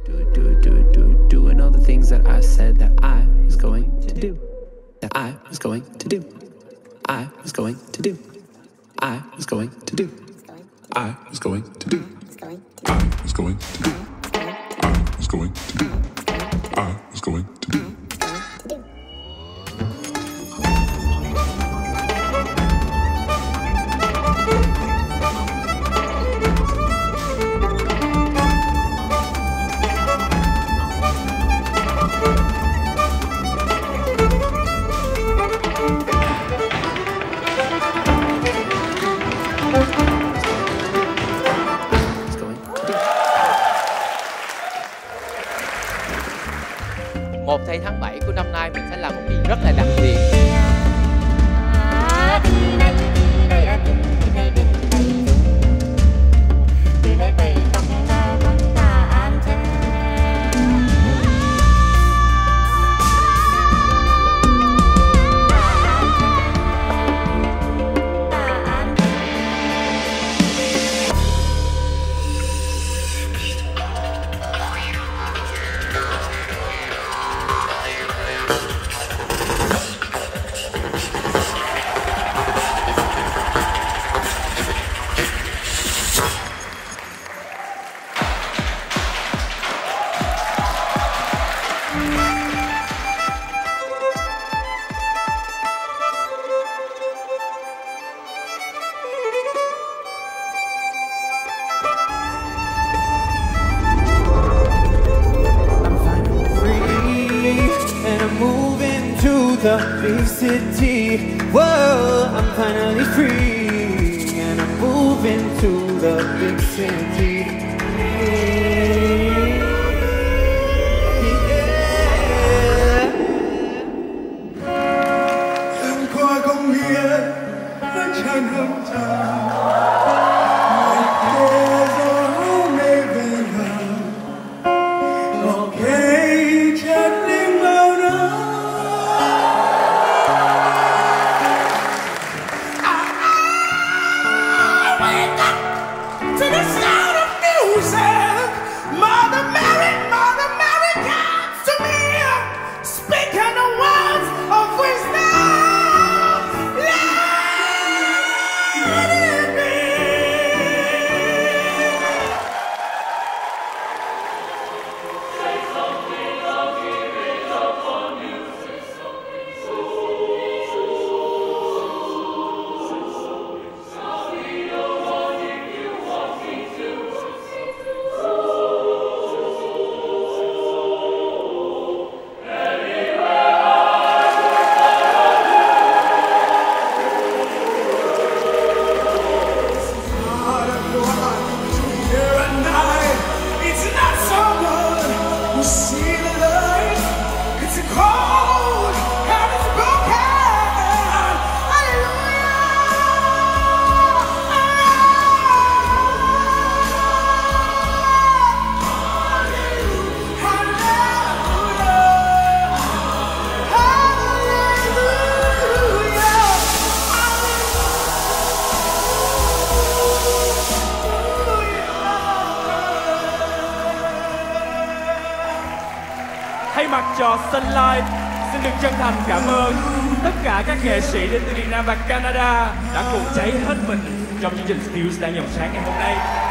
Doing all the things that I said that I was going to do. That I was going to do. I was going to do. I was going to do. I was going to do. I was going to do. I was going to do. I was going to do. Một tây tháng 7 của năm nay mình sẽ làm một gì rất là đặc biệt. The big city, whoa, I'm finally free, and I'm moving to the big city. Em qua công viên vẫn chẳng hâm thầm, ngoài kia gió mây về gần, có cây chân đêm bao đó. Thay mặt cho Sun Life, xin được chân thành cảm ơn tất cả các nghệ sĩ đến từ Việt Nam và Canada đã cùng cháy hết mình trong chương trình Skills Đan Dòng Sáng ngày hôm nay.